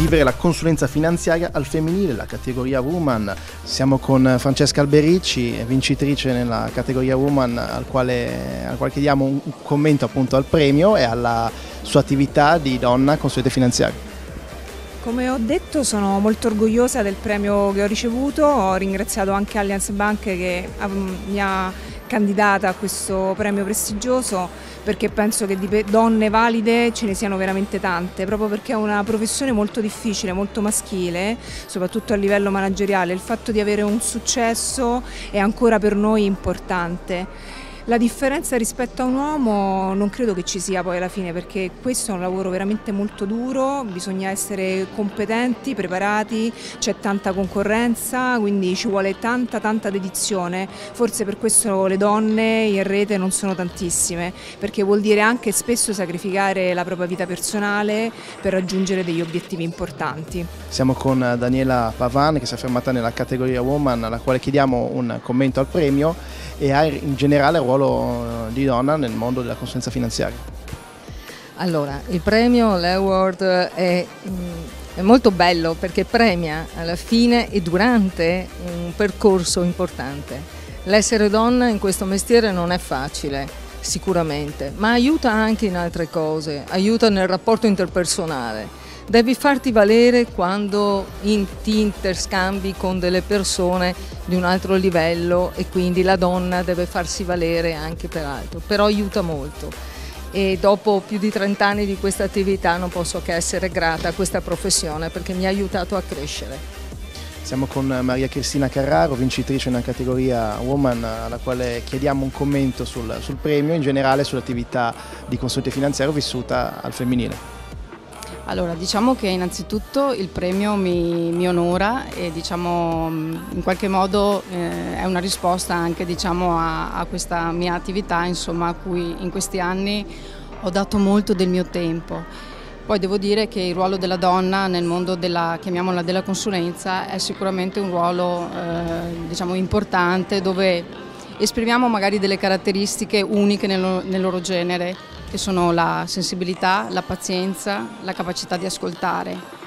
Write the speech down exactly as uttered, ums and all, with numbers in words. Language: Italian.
vivere la consulenza finanziaria al femminile, la categoria Woman. Siamo con Francesca Albericci, vincitrice nella categoria Woman, al quale, al quale chiediamo un commento appunto al premio e alla sua attività di donna consulente finanziaria. Come ho detto, sono molto orgogliosa del premio che ho ricevuto. Ho ringraziato anche Allianz Bank che mi ha candidata a questo premio prestigioso, perché penso che di donne valide ce ne siano veramente tante, proprio perché è una professione molto difficile, molto maschile, soprattutto a livello manageriale. Il fatto di avere un successo è ancora per noi importante. La differenza rispetto a un uomo non credo che ci sia poi alla fine, perché questo è un lavoro veramente molto duro, bisogna essere competenti, preparati, c'è tanta concorrenza, quindi ci vuole tanta tanta dedizione. Forse per questo le donne in rete non sono tantissime, perché vuol dire anche spesso sacrificare la propria vita personale per raggiungere degli obiettivi importanti. Siamo con Daniela Pavan, che si è fermata nella categoria Woman, alla quale chiediamo un commento al premio e ha in generale il ruolo di donna nel mondo della consulenza finanziaria. Allora, il premio, l'award è, è molto bello perché premia alla fine e durante un percorso importante. L'essere donna in questo mestiere non è facile, sicuramente, ma aiuta anche in altre cose, aiuta nel rapporto interpersonale. Devi farti valere quando in, ti interscambi con delle persone di un altro livello e quindi la donna deve farsi valere anche per altro, però aiuta molto e dopo più di trenta anni di questa attività non posso che essere grata a questa professione perché mi ha aiutato a crescere. Siamo con Maria Cristina Carraro, vincitrice nella categoria Woman, alla quale chiediamo un commento sul, sul premio, in generale sull'attività di consulente finanziario vissuta al femminile. Allora, diciamo che innanzitutto il premio mi, mi onora e diciamo, in qualche modo eh, è una risposta anche diciamo, a, a questa mia attività, insomma, a cui in questi anni ho dato molto del mio tempo. Poi devo dire che il ruolo della donna nel mondo della, chiamiamola, della consulenza è sicuramente un ruolo eh, diciamo, importante, dove esprimiamo magari delle caratteristiche uniche nel, nel loro genere, che sono la sensibilità, la pazienza, la capacità di ascoltare.